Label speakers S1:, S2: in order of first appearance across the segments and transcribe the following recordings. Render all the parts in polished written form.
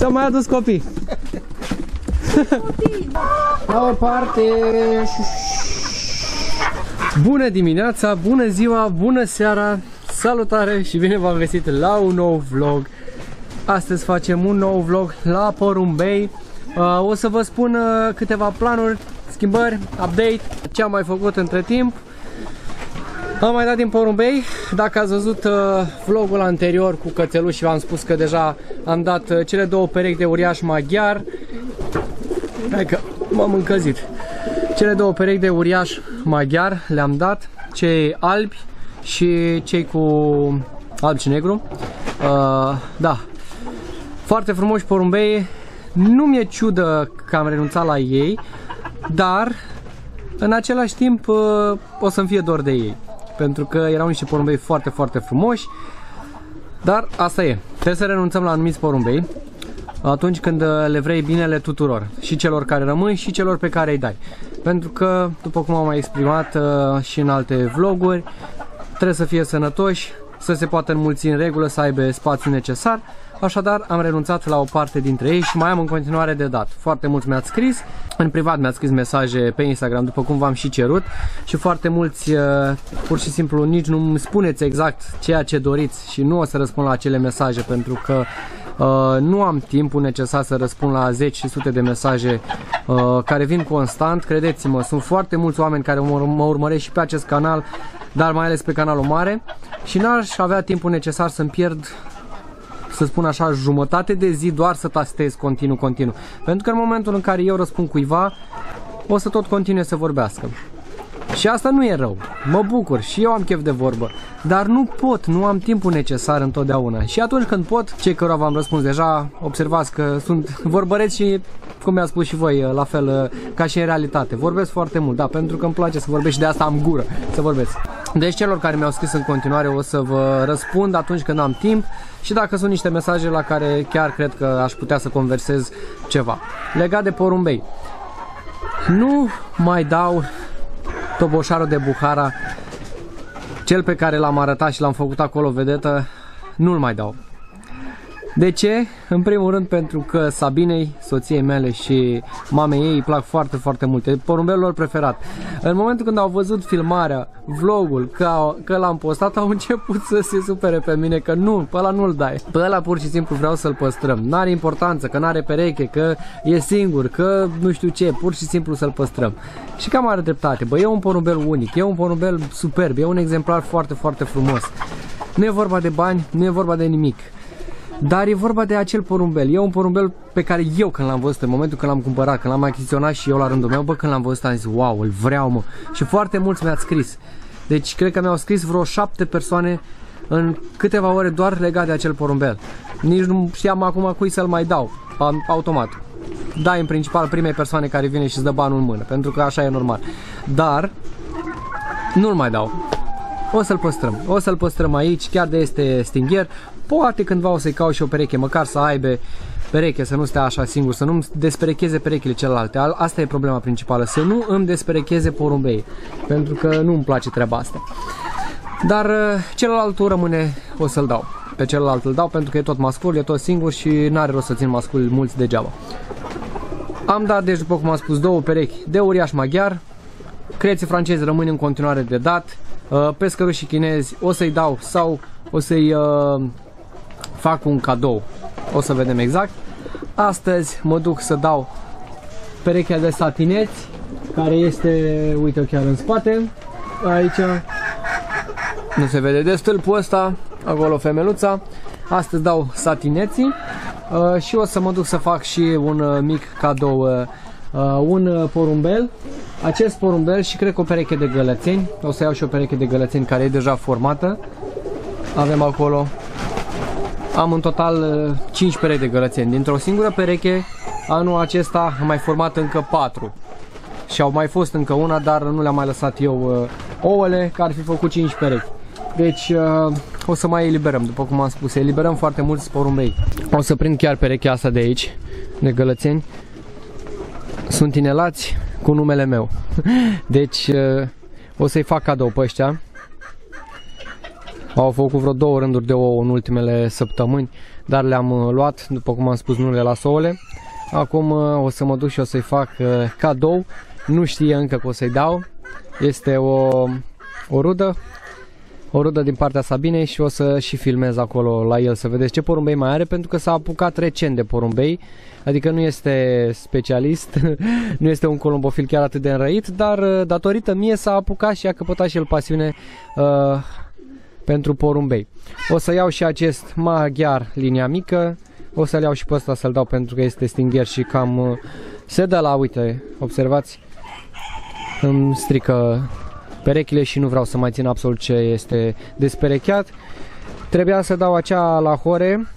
S1: S-au mai adus copii. La o parte. Bună dimineața, bună ziua, bună seara. Salutare și bine v-am găsit la un nou vlog. Astăzi facem un nou vlog la Porumbei. O să vă spun câteva planuri, schimbări, update, ce am mai făcut între timp. Am mai dat din Porumbei. Dacă ați văzut vlogul anterior cu cățeluși, v-am spus că deja am dat cele două perechi de uriaș maghiar. Hai că m-am încălzit. Cele două perechi de uriaș maghiar le-am dat, cei albi și cei cu alb și negru. Da, foarte frumoși porumbei. Nu mi-e ciudă că am renunțat la ei, dar în același timp o să-mi fie dor de ei, pentru că erau niște porumbei foarte, foarte frumoși. Dar asta e, trebuie să renunțăm la anumiți porumbei atunci când le vrei binele tuturor, și celor care rămân și celor pe care îi dai. Pentru că, după cum am mai exprimat și în alte vloguri, trebuie să fie sănătoși, să se poată înmulți în regulă, să aibă spațiu necesar. Așadar am renunțat la o parte dintre ei și mai am în continuare de dat. Foarte mulți mi-ați scris, în privat mi-ați scris mesaje pe Instagram, după cum v-am și cerut, și foarte mulți pur și simplu nici nu îmi spuneți exact ceea ce doriți și nu o să răspund la acele mesaje, pentru că nu am timpul necesar să răspund la zeci și sute de mesaje care vin constant. Credeți-mă, sunt foarte mulți oameni care mă urmăresc și pe acest canal, dar mai ales pe canalul mare, și n-aș avea timpul necesar să-mi pierd, să spun așa, jumătate de zi doar să tastez continuu. Pentru că în momentul în care eu răspund cuiva, o să tot continue să vorbească. Și asta nu e rău, mă bucur și eu am chef de vorbă, dar nu pot, nu am timpul necesar întotdeauna. Și atunci când pot, cei cărora v-am răspuns deja, observați că sunt vorbăreți și, cum mi-a spus și voi, la fel ca și în realitate. Vorbesc foarte mult, da, pentru că îmi place să vorbesc și de asta am gură să vorbesc. Deci celor care mi-au scris în continuare o să vă răspund atunci când am timp, și dacă sunt niște mesaje la care chiar cred că aș putea să conversez ceva. Legat de porumbei, nu mai dau toboșarul de Buhara, cel pe care l-am arătat și l-am făcut acolo vedetă, nu-l mai dau. De ce? În primul rând pentru că Sabinei, soției mele și mamei ei îi plac foarte, foarte mult. E porumbelul lor preferat. În momentul când au văzut filmarea, vlogul, că l-am postat, au început să se supere pe mine că nu, pe ăla nu-l dai. Pe ăla pur și simplu vreau să-l păstrăm. N-are importanță, că n-are pereche, că e singur, că nu știu ce, pur și simplu să-l păstrăm. Și cam are dreptate, bă, e un porumbel unic, e un porumbel superb, e un exemplar foarte, foarte frumos. Nu e vorba de bani, nu e vorba de nimic. Dar e vorba de acel porumbel. E un porumbel pe care eu, când l-am văzut, în momentul când l-am cumpărat, când l-am achiziționat și eu la rândul meu, bă, când l-am văzut am zis, wow, îl vreau, mă. Și foarte mulți mi-ați scris. Deci cred că mi-au scris vreo 7 persoane în câteva ore doar legat de acel porumbel. Nici nu știam acum cui să-l mai dau, automat. Dai în principal primei persoane care vine și îți dă banul în mână, pentru că așa e normal. Dar nu-l mai dau. O să-l păstrăm. O să-l păstrăm aici, chiar de este stingher. Poate cândva o să-i caut și o pereche, măcar să aibă pereche, să nu stea așa singur, să nu-mi desperecheze perechile celelalte. Asta e problema principală, să nu îmi desperecheze porumbei, pentru că nu îmi place treaba asta. Dar celălalt rămâne, o să-l dau. Pe celălalt îl dau pentru că e tot mascul, e tot singur și n-are rost să țin masculi mulți degeaba. Am dat, deci, după cum am spus, două perechi de uriaș maghiar. Creții francezi rămân în continuare de dat. Pescărușii chinezi o să-i dau sau o să-i fac un cadou. O să vedem exact. Astăzi mă duc să dau perechea de satineți, care este, uite chiar în spate, aici, nu se vede de stâlpul ăsta, acolo femeluța. Astăzi dau satineții și o să mă duc să fac și un mic cadou, un porumbel. Acest porumbel și cred că o pereche de gălățeni. O să iau și o pereche de gălățeni care e deja formată. Avem acolo. Am în total 5 perechi de gălățeni. Dintr-o singură pereche, anul acesta am mai format încă 4. Și au mai fost încă una, dar nu le-am mai lăsat eu ouăle, că ar fi făcut 5 perechi. Deci o să mai eliberăm, după cum am spus, eliberăm foarte mulți porumbei. O să prind chiar perechea asta de aici, de gălățeni. Sunt inelați cu numele meu. Deci o să-i fac cadou pe ăștia. Au făcut vreo 2 rânduri de ouă în ultimele săptămâni. dar le-am luat, după cum am spus, nu le las ouăle. Acum o să mă duc și o să-i fac cadou, nu știe încă că o să-i dau, este o rudă din partea Sabinei și o să și filmez acolo la el să vedeți ce porumbei mai are, pentru că s-a apucat recent de porumbei, adică nu este specialist, nu este un colombofil chiar atât de înrăit, dar datorită mie s-a apucat și a căpătat și el pasiune pentru porumbei. O să iau și acest maghiar linia mică, o să-l iau și pe ăsta să-l dau pentru că este stingher și cam se dă la, uite, observați, îmi strică perechile și nu vreau să mai țin absolut ce este desperecheat. Trebuia să dau acea la hore,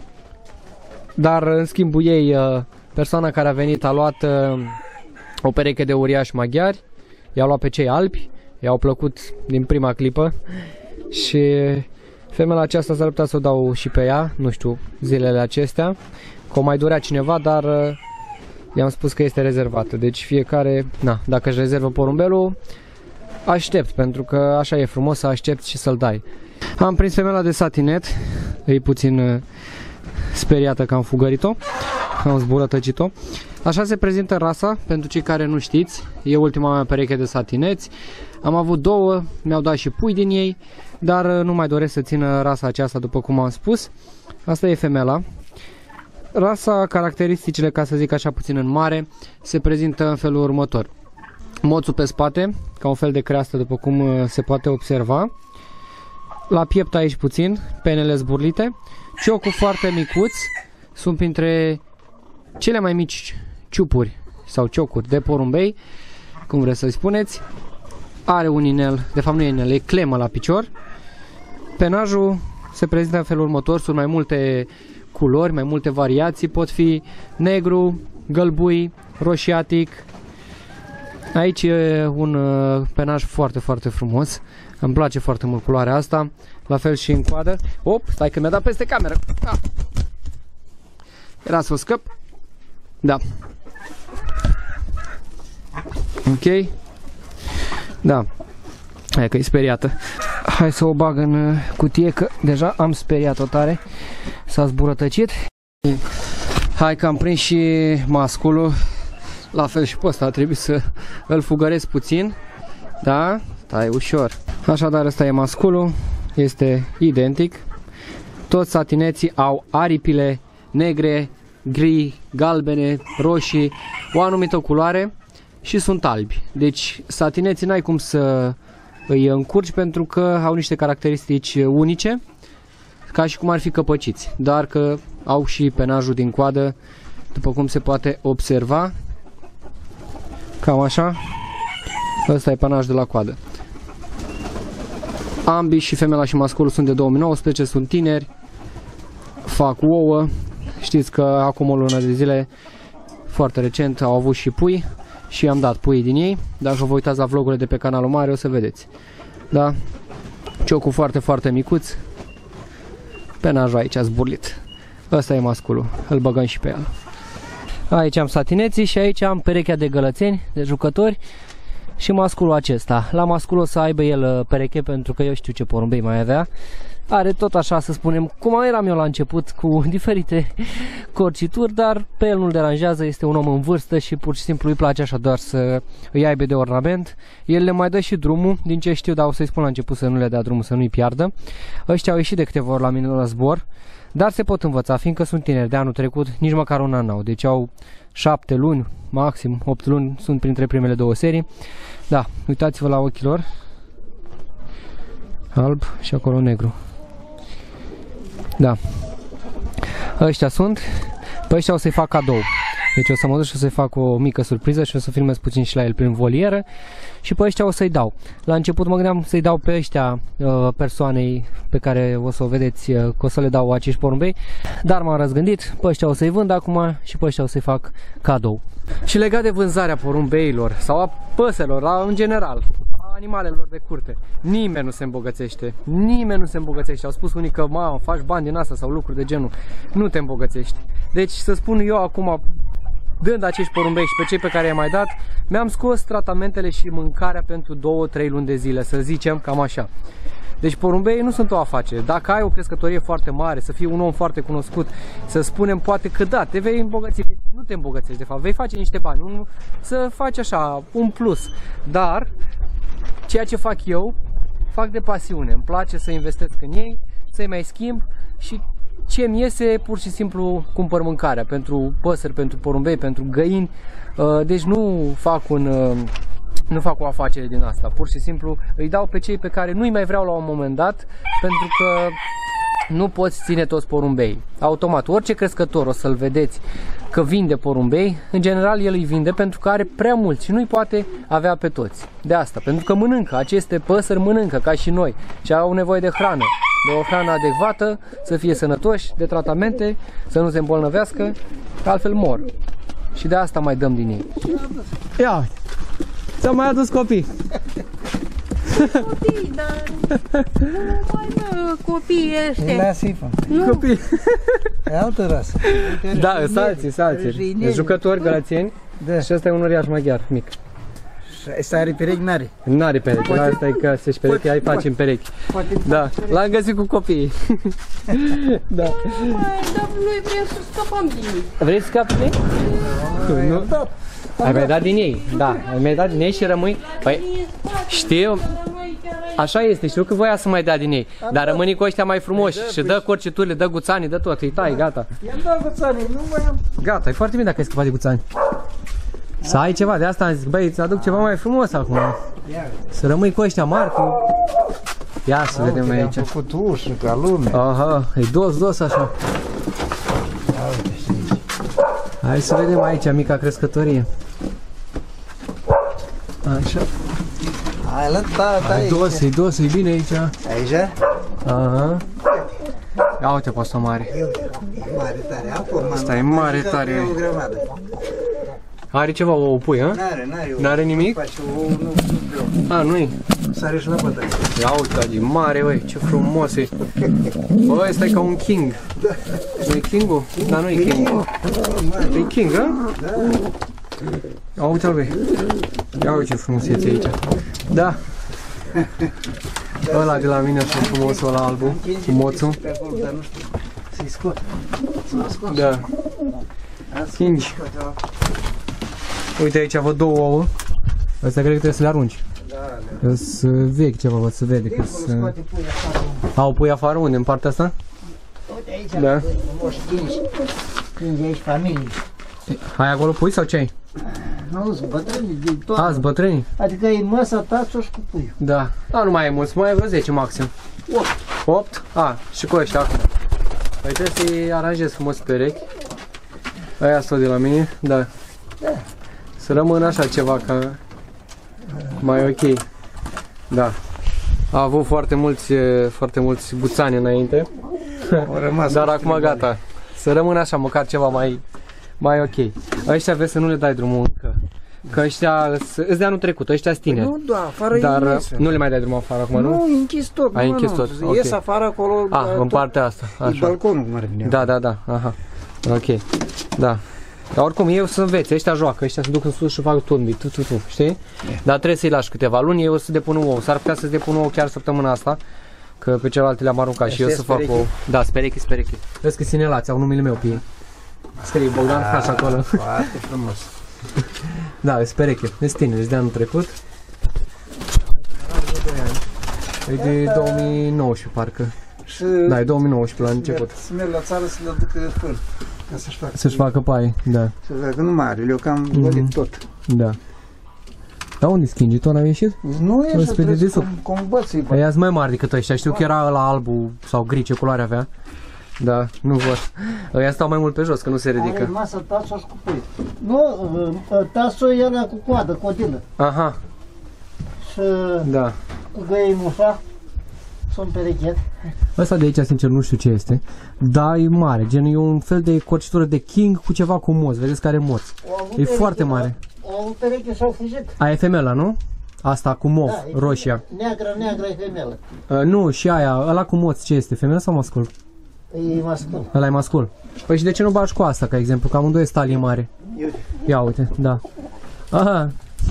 S1: dar în schimbul ei persoana care a venit a luat o pereche de uriași maghiari, i-a luat pe cei albi, i-au plăcut din prima clipă și femeia aceasta s-ar putea să o dau și pe ea, nu știu, zilele acestea, că o mai durea cineva, dar i-am spus că este rezervată, deci fiecare, na, dacă își rezervă porumbelul, aștept, pentru că așa e frumos să aștepți și să-l dai. Am prins femeia de satinet, e puțin speriată că am fugărit-o, am zburătăcit-o. Așa se prezintă rasa, pentru cei care nu știți, e ultima mea pereche de satineți. Am avut două, mi-au dat și pui din ei, dar nu mai doresc să țină rasa aceasta, după cum am spus. Asta e femela. Rasa, caracteristicile, ca să zic așa puțin în mare, se prezintă în felul următor. Moțul pe spate, ca un fel de creastă, după cum se poate observa. La piept aici puțin, penele zburlite. Ciocul foarte micuț, sunt printre cele mai mici ciupuri sau ciocuri de porumbei, cum vreți să-i spuneți. Are un inel, de fapt nu e inel, e clemă la picior. Penajul se prezintă în felul următor, sunt mai multe culori, mai multe variații, pot fi negru, gălbui, roșiatic. Aici e un penaj foarte, foarte frumos. Îmi place foarte mult culoarea asta. La fel și în coadă. Op, stai că mi-a dat peste cameră. Ah. Era să o scăp. Da. Ok. Da. Hai că e speriată. Hai să o bag în cutie, că deja am speriat-o tare. S-a zburătăcit. Hai că am prins și masculul. La fel și pe ăsta, trebuie să îl fugăresc puțin. Da? Stai ușor. Așadar, ăsta e masculul. Este identic. Toți satineții au aripile negre, gri, galbene, roșii, o anumită culoare și sunt albi. Deci satineții n-ai cum să îi încurci, pentru că au niște caracteristici unice, ca și cum ar fi căpăciți, dar că au și penajul din coadă, după cum se poate observa. Cam așa. Ăsta e penajul de la coadă. Ambii, și femela și masculul, sunt de 2019, sunt tineri, fac ouă. Știți că acum o lună de zile, foarte recent, au avut și pui și am dat pui din ei. Dacă vă uitați la vlogurile de pe canalul mare, o să vedeți. Da? Ciocul foarte, foarte micuț. Penajul aici a zburlit. Ăsta e masculul, îl băgăm și pe el. Aici am satineții și aici am perechea de gălățeni, de jucători, și masculul acesta. La mascul o să aibă el pereche, pentru că eu știu ce porumbei mai avea. Are tot așa, să spunem, cum eram eu la început, cu diferite corcituri, dar pe el nu-l deranjează, este un om în vârstă și pur și simplu îi place așa doar să îi aibă de ornament. El le mai dă și drumul, din ce știu, dar o să-i spun la început să nu le dea drumul, să nu-i piardă. Ăștia au ieșit de câteva ori la mine la zbor, dar se pot învăța, fiindcă sunt tineri. De anul trecut nici măcar un an n-au, deci au 7 luni, maxim 8 luni, sunt printre primele două serii. Da, uitați-vă la ochii lor, alb și acolo negru. Da, ăștia sunt, pe ăștia o să-i fac cadou. Deci o să mă duc și o să-i fac o mică surpriză și o să filmez puțin și la el prin volieră. Și pe ăștia o să-i dau. La început mă gândeam să-i dau pe ăștia persoanei pe care o să o vedeți, că o să le dau acești porumbei. Dar m-am răzgândit, pe ăștia o să-i vând acum și pe ăștia o să-i fac cadou. Și legat de vânzarea porumbeilor sau a păsărilor, în general, a animalelor de curte, nimeni nu se îmbogățește. Nimeni nu se îmbogățește. Au spus unii că, mamă, faci bani din asta sau lucruri de genul. Nu te îmbogățești. Deci să spun eu acum, dând acești porumbei și pe cei pe care i-am mai dat, mi-am scos tratamentele și mâncarea pentru 2-3 luni de zile, să zicem, cam așa. Deci porumbeii nu sunt o afacere. Dacă ai o crescătorie foarte mare, să fii un om foarte cunoscut, să spunem poate că da, te vei îmbogăți, nu te îmbogățești de fapt, vei face niște bani, să faci așa, un plus. Dar ceea ce fac eu, fac de pasiune, îmi place să investesc în ei, să-i mai schimb și ce-mi iese, pur și simplu cumpăr mâncarea pentru păsări, pentru porumbei, pentru găini. Deci nu fac o afacere din asta, pur și simplu îi dau pe cei pe care nu-i mai vreau la un moment dat, pentru că nu poți ține toți porumbei. Automat, orice crescător o să-l vedeți că vinde porumbei, în general el îi vinde pentru că are prea mulți și nu-i poate avea pe toți. De asta, pentru că mănâncă, aceste păsări mănâncă ca și noi și au nevoie de hrană, de o hrană adecvată, să fie sănătoși, de tratamente, să nu se îmbolnăvească, că altfel mor. Și de asta mai dăm din ei. Ia uite, ți-am mai adus copii.
S2: Copii, dar nu mai copii ăștia.
S3: La sifă.
S1: Copii.
S3: E altă rasă.
S1: Da, salții. Jucători gălățeni.
S3: Da.
S1: Și ăsta e un uriaș maghiar, mic.
S3: Asta are perechi, n-are.
S1: N-are perechi, la asta e că se-și perechi, hai facem perechi. Da, l-am găsit cu copiii. Da.
S2: Dar noi vrem să scăpăm din ei.
S1: Vrei să scapi din ei? Nu? Ai mai dat din ei, da, ai mai dat din ei și rămâi. Păi, știu, așa este, știu că voia să mai dea din ei, dar rămâni cu ăștia mai frumoși și dă corciturile, dă guțanii, dă tot, îi tai, gata.
S3: I-am dat guțanii, nu mai am.
S1: Gata, e foarte bine dacă ai scăpat de guțani. Să ai ceva, de asta am zis, băi, îți aduc ceva mai frumos acum. Să rămâi cu ăștia mari, cu... Ia să vedem aici.
S3: Am făcut ușă, ca lume.
S1: Aha, e dos așa. Hai să vedem aici mica crescătorie. Așa.
S3: Hai la tata aici.
S1: E dos, e bine aici.
S3: Aici?
S1: Aha. Ia uite pe asta mare.
S3: Mare tare, am format.
S1: Asta e mare tare.
S3: E o grămadă.
S1: Are ceva o pui, ha? N-are nimic?
S3: Face o, nu vreau.
S1: A, nu-i.
S3: Sare și la bătaie.
S1: Ia uite, e mare, băi, ce frumos e. Bă, ăsta e ca un king. Nu e king-ul? Da, nu e king. E king, ha?
S3: Da.
S1: Ia uite-l, băi. Ia uite ce frumusețe aici. Da. Ăla de la mine așa frumosul ăla albu, cu moțul.
S3: Să-i scot.
S1: Da. Kingi. Uite aici văd două ouă. Astea cred că trebuie să le arunci.
S3: Da,
S1: să vechi ceva, văd, să vede. Au pui afară unde? În partea asta?
S3: Uite aici,
S1: da.
S3: moși kingi aici familii.
S1: Hai acolo pui sau ce ai?
S3: Nu, sunt bătrâni de toată.
S1: Azi, bătrâni?
S3: Adică e măsa tațo și cu puiul.
S1: Da. Da, nu mai e mulți, mai e vreo 10 maxim.
S3: 8.
S1: 8? A, și cu ăștia acum. Păi trebuie să-i aranjez frumos perechi. Aia sunt de la mine, da.
S3: Da.
S1: Să rămână așa ceva ca mai ok. Da. A avut foarte mulți guțani înainte. Dar acum gata. Să rămână așa, măcar ceva mai ok. Ăștia vezi să nu le dai drumul încă. Că ăștia îți de anul trecut, ăștia sunt tineri.
S3: Nu, da, afară
S1: dar
S3: ies.
S1: nu le mai dai drumul afară acum, nu?
S3: Nu, închis tot.
S1: Ai închis tot, ok.
S3: Ies afară acolo.
S1: În partea asta. Așa.
S3: E balconul cum ar veni.
S1: Da, aha. Ok. Da. Dar oricum, eu să înveți, ăștia joacă, ăștia se duc în sus și fac turbii, știi? Dar trebuie să-i lași câteva luni, eu o să depun ou. S-ar putea să-ți depun ou chiar săptămâna asta, că pe celelalte le-am aruncat și eu să fac ou. Da, sperechi. Vezi că sinelați, au numele meu pe ei. Scrie Bogdan Haș acolo.
S3: Foarte frumos.
S1: Da, spereche. Ești tineri, de anul trecut. E de 2019 parcă. Da, e 2019 la început.
S3: Să merg la țară să le ducă fân. Ca să-și facă.
S1: Să-și facă paie, da.
S3: Să facă nu mare, eu cam vălit tot.
S1: Da. Dar unde schimbi? Tu n-ai ieșit?
S3: Nu e așa, trebuie cum bății.
S1: Aia sunt mai mari decât ăștia. Știu că era ăla albu sau gri, ce culoare avea. Da, nu văd. Ăia stau mai mult pe jos, că nu se ridică.
S3: Are masă taso și cu pui. Nu, taso e ăla cu coadă, codilă.
S1: Aha.
S3: Și
S1: da.
S3: cu găinușa sunt perechet.
S1: Ăsta de aici, sincer, nu știu ce este. Dar e mare, gen e un fel de corcitură de king cu ceva cu moț. Vedeți că are moț. E foarte mare.
S3: O pereche s-au fugit.
S1: Aia e femela, nu? Asta cu mov,
S3: da,
S1: roșia.
S3: Neagră e femelă.
S1: Nu, și aia, ăla cu moț, ce este? Femela sau mascul?
S3: E mascul.
S1: Ăla e mascul. Păi și de ce nu bagi cu asta, ca exemplu? Că amândoi e talie mare. Ia uite, da. Aha.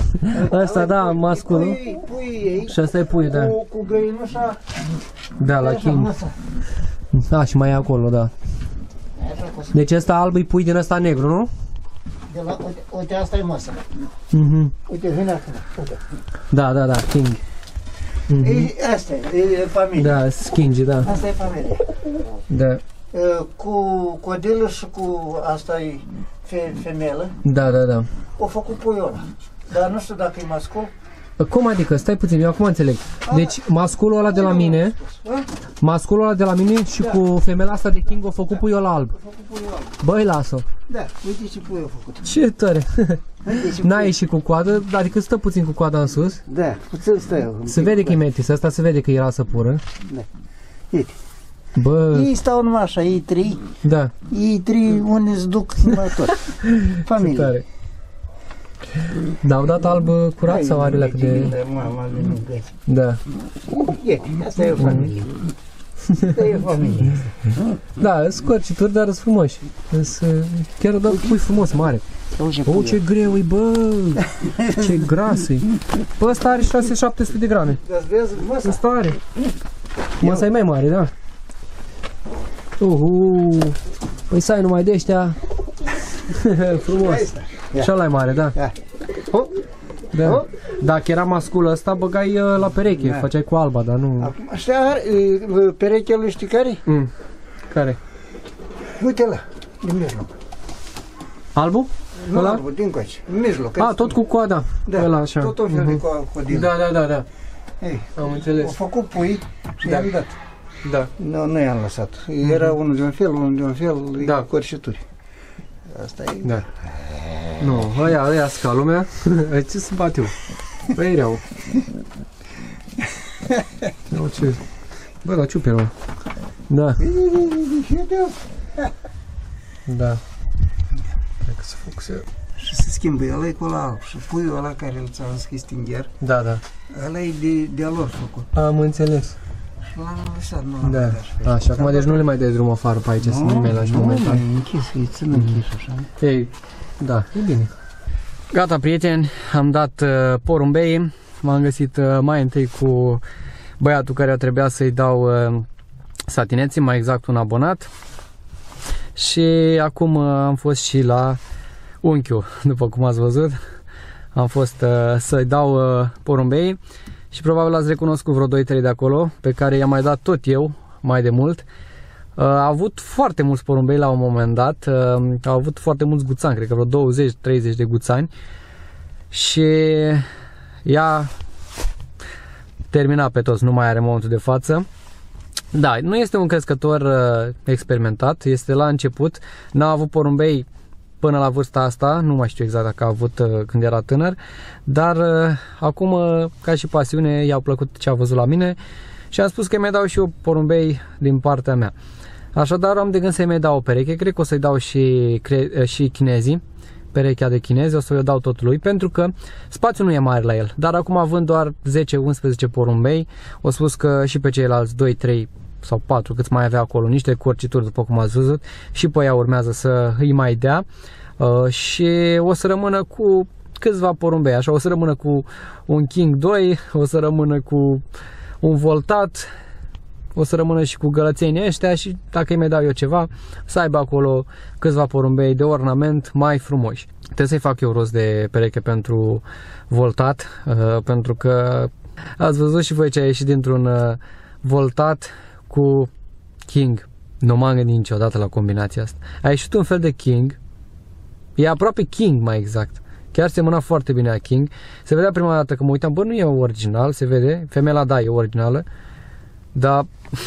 S1: Ăsta, da, masculul.
S3: Puii ei.
S1: Și ăsta e puiul, da.
S3: Cu găinușa.
S1: Da, la King. Da, și mai e acolo, da. Deci ăsta alb e pui din ăsta negru, nu?
S3: De la, uite, asta e masa. Uite, vine acum. Uite.
S1: Da, da, da, King.
S3: Asta e familia.
S1: Da, Skingy, da.
S3: Asta e familia.
S1: Da.
S3: Cu codilul și cu asta e femelă.
S1: Da, da, da.
S3: O făcut puiul ăla. Dar nu știu dacă e mascul.
S1: Cum adică? Stai puțin, eu acum înțeleg. Deci masculul ăla de la mine, masculul ăla de la mine și cu femeia asta de King o făcut puiul ăla alb. Băi, lasă-o.
S3: Da, uite ce puiul a făcut.
S1: Ce tare. N-a ieșit cu coadă, adică stă puțin cu coada în sus.
S3: Da, puțin stă.
S1: Se vede că e metis, asta se vede că e rasă pură.
S3: Da. Uite.
S1: Bă.
S3: Ei stau numai așa, ei trei.
S1: Da.
S3: Ei trei unde se duc numai tot. Familie.
S1: Tare. Dar au dat alb curat sau are la cât de...
S3: Mama,
S1: Da.
S3: e, asta e o familie. Asta e o familie.
S1: Da, sunt corcituri, dar sunt frumoși. Chiar dat pui frumos, mare. Oh, ce greu e, bă! Ce gras e! Bă, ăsta are 600-700 de grame.
S3: Vezi, măsa?
S1: Ăsta are. Măsa e mai mare, da. Păi să ai numai de ăștia. Frumos. Și ăla e mare, da. Da. Dacă era masculul ăsta, băgai la pereche, făceai cu alba, dar nu...
S3: Acum, ăștia, perechele știi care?
S1: Care?
S3: Uite ăla, din mijloc.
S1: Albul?
S3: Nu
S1: ăla?
S3: albul, din coace, în mijloc.
S1: A, tot cu coada.
S3: Da,
S1: ăla așa.
S3: tot o fel de codil.
S1: Da, da, da, da.
S3: Ei,
S1: am înțeles.
S3: au făcut pui și i-am dat.
S1: Da.
S3: Nu i-am lăsat. Era unul de un fel, unul de un fel,
S1: da.
S3: Corșituri. Asta e.
S1: Da. Nu, ăia sca lumea. Ce să bat eu? Păi rău. Ce? Bă, la ciupe rău. Da. Da. Cred că se focusează.
S3: Și se schimbă, ăla e cu ăla alb. Și puiul ăla care îl ți-am scris stingher,
S1: da, da.
S3: ăla e de-a lor făcut.
S1: Am înțeles.
S3: Și l-am lăsat, nu l-am
S1: da. Așa, acum deci nu le mai dai drum afară pe aici, să nimeni lași momentan.
S3: Nu, e închis, e țin închis așa.
S1: Ei, da, e bine. Gata, prieteni, am dat porumbei. M-am găsit mai întâi cu băiatul care trebuia să-i dau satineții, mai exact un abonat. Și acum am fost și la unchiul, după cum ați văzut. Am fost să-i dau porumbei și probabil ați recunoscut vreo 2-3 de acolo, pe care i-am mai dat tot eu, mai de mult. A avut foarte mulți porumbei la un moment dat, au avut foarte mulți guțani, cred că vreo 20-30 de guțani. Și ea termina pe toți, nu mai are în momentul de față. Da, nu este un crescător experimentat, este la început, n-a avut porumbei până la vârsta asta, nu mai știu exact dacă a avut când era tânăr, dar acum, ca și pasiune, i-a plăcut ce a văzut la mine și am spus că îi mai dau și eu porumbei din partea mea. Așadar am de gând să-i mai dau o pereche, cred că o să-i dau și chinezii, perechea de chinezi, o să-i dau tot lui, pentru că spațiul nu e mare la el, dar acum având doar 10-11 porumbei, o spus că și pe ceilalți 2-3 sau 4 câți mai avea acolo, niște corcituri după cum ați văzut, și pe ea urmează să îi mai dea și o să rămână cu câțiva porumbei, așa, o să rămână cu un King 2, o să rămână cu un voltat, o să rămână și cu gălățenii ăștia și dacă îi mai dau eu ceva, să aibă acolo câțiva porumbei de ornament mai frumoși. Trebuie să-i fac eu rost de pereche pentru voltat, pentru că ați văzut și voi ce a ieșit dintr-un voltat cu King. Nu m-am gândit niciodată la combinația asta. A ieșit un fel de King, e aproape King mai exact. Chiar semăna foarte bine a King. Se vedea prima dată că mă uitam, bă, nu e original, se vede, femeia da, e originală, dar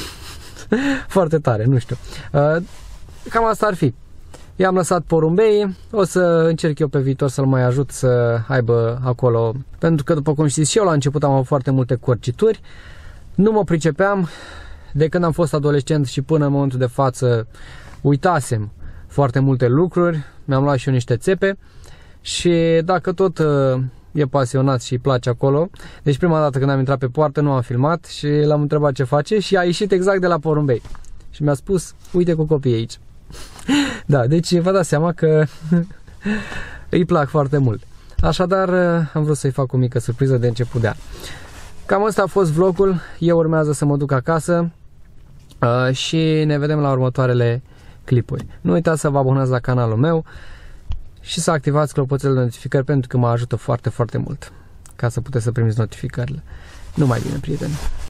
S1: foarte tare, nu știu. Cam asta ar fi. I-am lăsat porumbei, o să încerc eu pe viitor să-l mai ajut să aibă acolo, pentru că după cum știți și eu la început am avut foarte multe corcituri, nu mă pricepeam, de când am fost adolescent și până în momentul de față uitasem foarte multe lucruri, mi-am luat și eu niște țepe și dacă tot e pasionat și îi place acolo, deci prima dată când am intrat pe poartă nu am filmat și l-am întrebat ce face și a ieșit exact de la porumbei și mi-a spus, uite cu copiii aici. Da, deci vă dați seama că îi plac foarte mult. Așadar, am vrut să-i fac o mică surpriză de început de an. Cam asta a fost vlogul. Eu urmează să mă duc acasă și ne vedem la următoarele clipuri. Nu uitați să vă abonați la canalul meu și să activați clopoțelul de notificări, pentru că mă ajută foarte, foarte mult ca să puteți să primiți notificările. Numai bine, prieteni!